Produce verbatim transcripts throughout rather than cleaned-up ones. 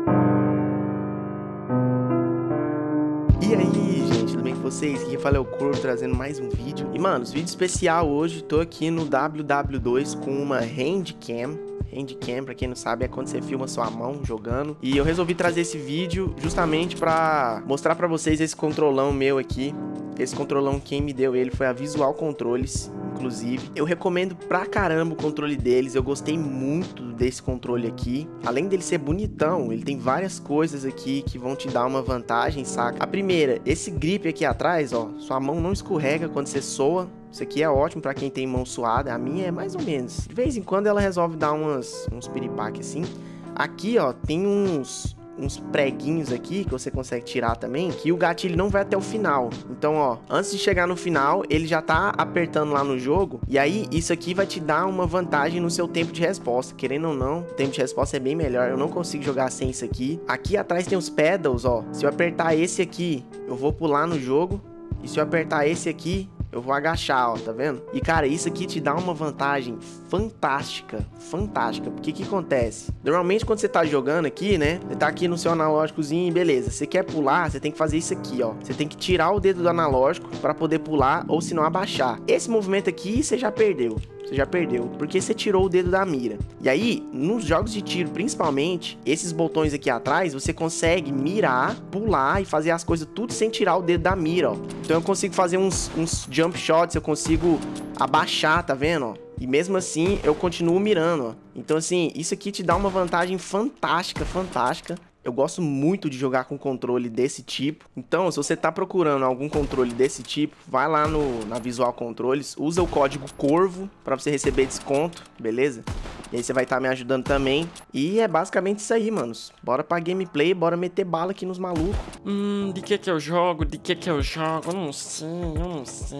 E aí, gente, tudo bem com vocês? Aqui fala é o Corvo, trazendo mais um vídeo. E, mano, vídeo especial hoje, tô aqui no W W dois com uma Handcam. Handcam, pra quem não sabe, é quando você filma sua mão jogando. E eu resolvi trazer esse vídeo justamente pra mostrar pra vocês esse controlão meu aqui. Esse controlão, quem me deu ele foi a Visual Controles, inclusive. Eu recomendo pra caramba o controle deles, eu gostei muito desse controle aqui. Além dele ser bonitão, ele tem várias coisas aqui que vão te dar uma vantagem, saca? A primeira, esse grip aqui atrás, ó, sua mão não escorrega quando você soa. Isso aqui é ótimo pra quem tem mão suada, a minha é mais ou menos. De vez em quando ela resolve dar umas, uns piripaque assim. Aqui, ó, tem uns... uns preguinhos aqui que você consegue tirar também, que o gatilho não vai até o final. Então, ó, antes de chegar no final, ele já tá apertando lá no jogo, e aí isso aqui vai te dar uma vantagem no seu tempo de resposta. Querendo ou não, o tempo de resposta é bem melhor. Eu não consigo jogar sem isso aqui. Aqui atrás tem os pedals, ó. Se eu apertar esse aqui, eu vou pular no jogo, e se eu apertar esse aqui, eu vou agachar, ó, tá vendo? E, cara, isso aqui te dá uma vantagem fantástica, fantástica. Porque o que acontece? Normalmente, quando você tá jogando aqui, né? Você tá aqui no seu analógicozinho, beleza. Você quer pular, você tem que fazer isso aqui, ó. Você tem que tirar o dedo do analógico pra poder pular, ou se não, abaixar. Esse movimento aqui, você já perdeu. Você já perdeu, porque você tirou o dedo da mira. E aí, nos jogos de tiro, principalmente, esses botões aqui atrás, você consegue mirar, pular e fazer as coisas tudo sem tirar o dedo da mira, ó. Então eu consigo fazer uns, uns jump shots, eu consigo abaixar, tá vendo, ó? E mesmo assim, eu continuo mirando, ó. Então assim, isso aqui te dá uma vantagem fantástica, fantástica. Eu gosto muito de jogar com controle desse tipo. Então, se você tá procurando algum controle desse tipo, vai lá no, na Visual Controles, usa o código Corvo para você receber desconto, beleza? E aí você vai estar tá me ajudando também. E é basicamente isso aí, manos. Bora pra gameplay, bora meter bala aqui nos malucos. Hum, de que que eu jogo? De que que eu jogo? Eu não sei, eu não sei.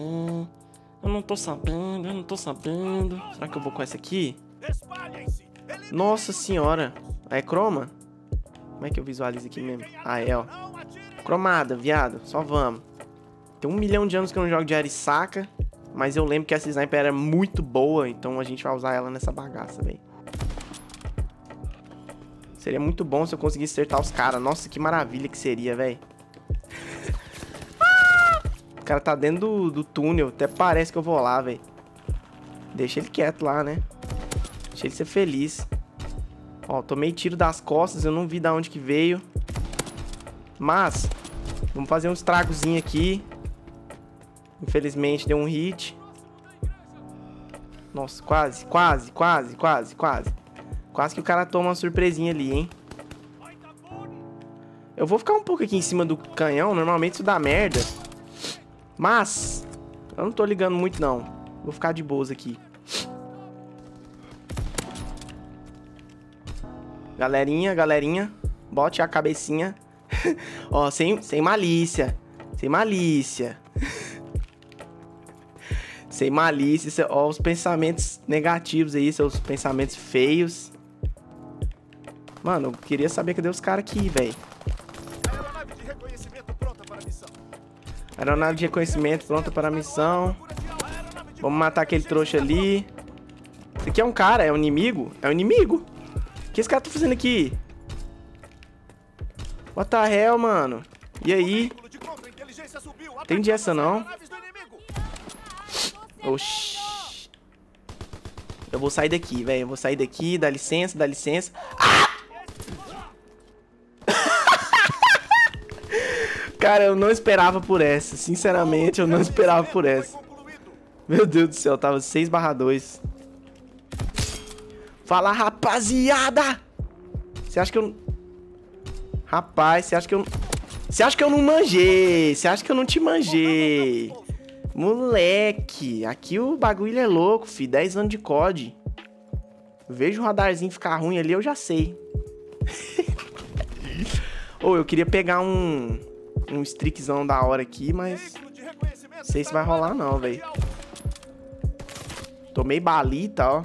Eu não tô sabendo, eu não tô sabendo. Será que eu vou com essa aqui? Nossa senhora. É croma? Como é que eu visualizo aqui mesmo? Ah, é, ó. Cromada, viado. Só vamos. Tem um milhão de anos que eu não jogo de Arisaka. Mas eu lembro que essa sniper era muito boa. Então a gente vai usar ela nessa bagaça, velho. Seria muito bom se eu conseguisse acertar os caras. Nossa, que maravilha que seria, velho. O cara tá dentro do, do túnel. Até parece que eu vou lá, velho. Deixa ele quieto lá, né? Deixa ele ser feliz. Ó, tomei tiro das costas, eu não vi da onde que veio. Mas, vamos fazer um estragozinho aqui. Infelizmente deu um hit. Nossa, quase, quase, quase, quase, quase. Quase que o cara toma uma surpresinha ali, hein. Eu vou ficar um pouco aqui em cima do canhão, normalmente isso dá merda. Mas, eu não tô ligando muito não. Vou ficar de boas aqui. Galerinha, galerinha, bote a cabecinha. Ó, sem, sem malícia. Sem malícia. Sem malícia. Ó, os pensamentos negativos aí, seus pensamentos feios. Mano, eu queria saber cadê os caras aqui, velho. Aeronave de reconhecimento pronta para a missão. Aeronave de reconhecimento pronta para a missão. Vamos matar aquele trouxa ali. Esse aqui é um cara, é um inimigo? É um inimigo? O que esse cara tá fazendo aqui? What the hell, mano? E aí? Entendi essa não. Oxi. Eu vou sair daqui, velho. Eu vou sair daqui. Dá licença, dá licença. Ah! Cara, eu não esperava por essa. Sinceramente, eu não esperava por essa. Meu Deus do céu, tava seis barra dois. Fala, rapaziada! Você acha que eu... Rapaz, você acha que eu... Você acha que eu não manjei? Você acha que eu não te manjei? Moleque, aqui o bagulho é louco, fi. dez anos de C O D. Vejo o radarzinho ficar ruim ali, eu já sei. Ô, oh, eu queria pegar um... Um streakzão da hora aqui, mas... Não sei se vai rolar não, velho. Tomei balita, ó.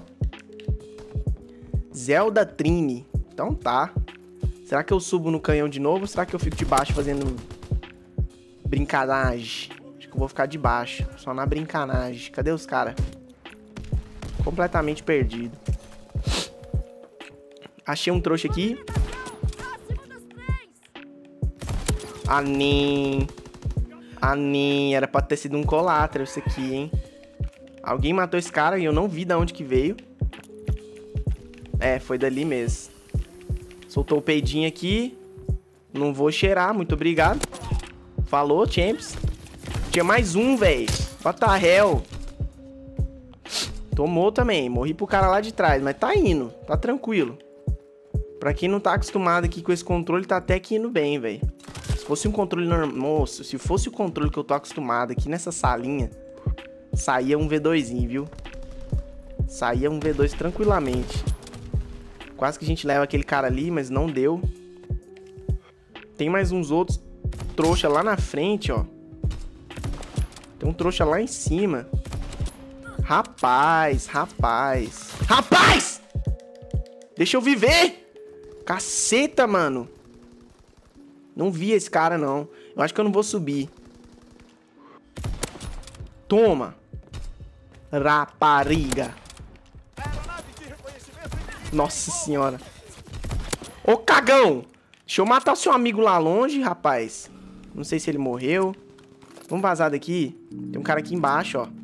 Zelda Trine. Então tá. Será que eu subo no canhão de novo ou será que eu fico de baixo fazendo brincanagem? Acho que eu vou ficar de baixo. Só na brincanagem. Cadê os caras? Completamente perdido. Achei um trouxa aqui. Anim. Anim. Era pra ter sido um colátero isso aqui, hein? Alguém matou esse cara e eu não vi de onde que veio. É, foi dali mesmo. Soltou o peidinho aqui. Não vou cheirar, muito obrigado. Falou, champs. Tinha mais um, velho. What the hell? Tomou também. Morri pro cara lá de trás, mas tá indo. Tá tranquilo. Pra quem não tá acostumado aqui com esse controle, tá até que indo bem, velho. Se fosse um controle normal... Moço, se fosse o controle que eu tô acostumado aqui nessa salinha, saía um V dois-inho, viu? Saía um V dois tranquilamente. Quase que a gente leva aquele cara ali, mas não deu. Tem mais uns outros trouxa lá na frente, ó. Tem um trouxa lá em cima. Rapaz, rapaz. Rapaz! Deixa eu viver! Caceta, mano. Não vi esse cara, não. Eu acho que eu não vou subir. Toma. Rapariga. Nossa senhora. Ô, cagão. Deixa eu matar o seu amigo lá longe, rapaz. Não sei se ele morreu. Vamos vazar daqui. Tem um cara aqui embaixo, ó.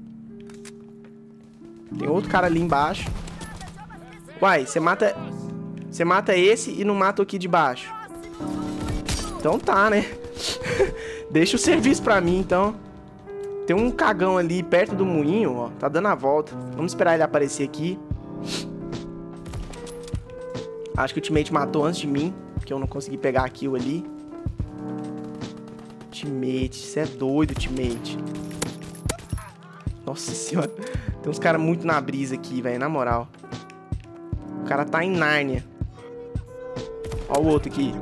Tem outro cara ali embaixo. Uai, você mata... Você mata esse e não mata o aqui de baixo. Então tá, né? Deixa o serviço pra mim, então. Tem um cagão ali perto do moinho, ó. Tá dando a volta. Vamos esperar ele aparecer aqui. Acho que o teammate matou antes de mim, porque eu não consegui pegar a kill ali. Teammate, você é doido, teammate. Nossa senhora. Tem uns caras muito na brisa aqui, velho, na moral. O cara tá em Nárnia. Ó o outro aqui.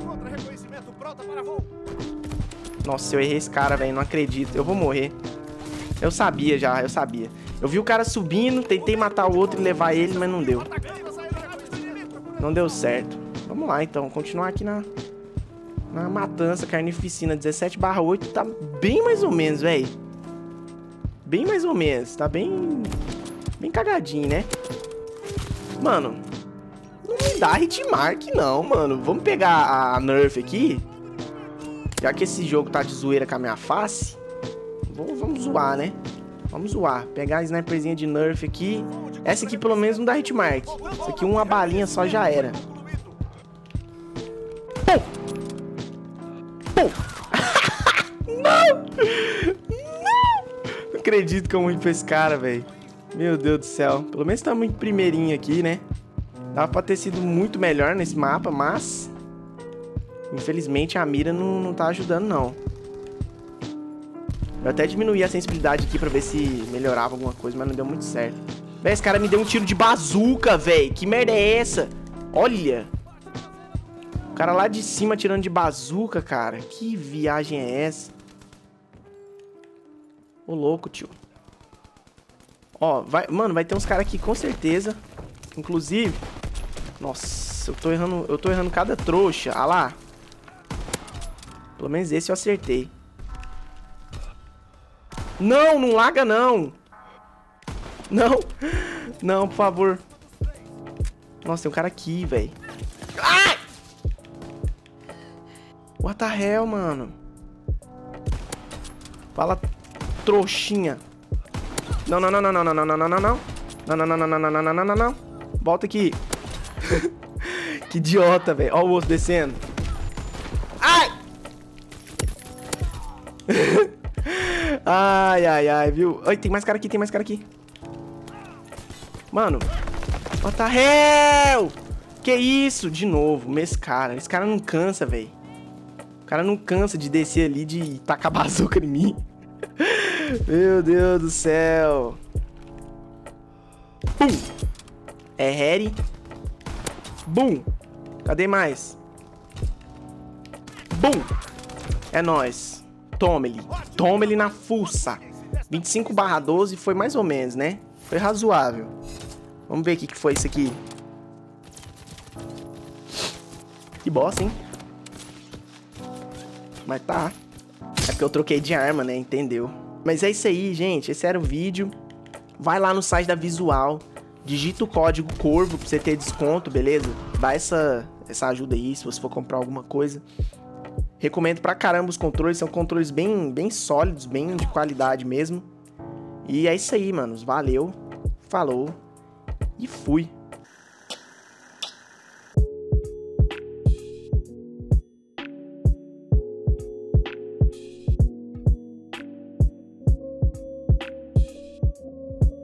Nossa, eu errei esse cara, velho, não acredito. Eu vou morrer. Eu sabia já, eu sabia. Eu vi o cara subindo, tentei matar o outro e levar ele, mas não deu. Não deu certo. Vamos lá, então. Continuar aqui na... Na matança, carnificina. dezessete barra oito tá bem mais ou menos, velho. Bem mais ou menos. Tá bem... Bem cagadinho, né? Mano... Não me dá hitmark, não, mano. Vamos pegar a Nerf aqui. Já que esse jogo tá de zoeira com a minha face. Vamos, vamos zoar, né? Vamos zoar. Pegar a sniperzinha de Nerf aqui. Essa aqui pelo menos não dá hitmark. Essa aqui uma balinha só já era. Pum! Pum! Não! Não! Não acredito que eu morri pra esse cara, velho. Meu Deus do céu. Pelo menos estamos em primeirinho aqui, né? Dava pra ter sido muito melhor nesse mapa, mas... Infelizmente a mira não, não tá ajudando, não. Eu até diminuí a sensibilidade aqui pra ver se melhorava alguma coisa, mas não deu muito certo. Véi, esse cara me deu um tiro de bazuca, velho. Que merda é essa? Olha. O cara lá de cima tirando de bazuca, cara. Que viagem é essa? Ô, louco, tio. Ó, vai... Mano, vai ter uns caras aqui com certeza. Inclusive... Nossa, eu tô errando... Eu tô errando cada trouxa. Ah lá. Pelo menos esse eu acertei. Não, não larga não. Não. Não, por favor. Nossa, tem um cara aqui, velho. Ai! What the hell, mano? Fala, trouxinha. Não, não, não, não, não, não, não, não, não, não, não. Não, não, não, não, não, não, não, não, não, não. Volta aqui. Que idiota, velho. Ó o osso descendo. Ai! Ai, ai, ai, viu? Ai, tem mais cara aqui, tem mais cara aqui. Mano. What the hell? Que isso? De novo, esse cara. Esse cara não cansa, velho. O cara não cansa de descer ali, de tacar bazuca em mim. Meu Deus do céu. Bum. É Harry. Bum. Cadê mais? Bum. É nóis. Toma ele. Toma ele na fuça. vinte e cinco barra doze foi mais ou menos, né? Foi razoável. Vamos ver o que, que foi isso aqui. Que bosta, hein? Mas tá. É porque eu troquei de arma, né? Entendeu? Mas é isso aí, gente. Esse era o vídeo. Vai lá no site da Visual. Digita o código Corvo pra você ter desconto, beleza? Dá essa, essa ajuda aí se você for comprar alguma coisa. Recomendo pra caramba os controles, são controles bem, bem sólidos, bem de qualidade mesmo. E é isso aí, manos. Valeu, falou e fui.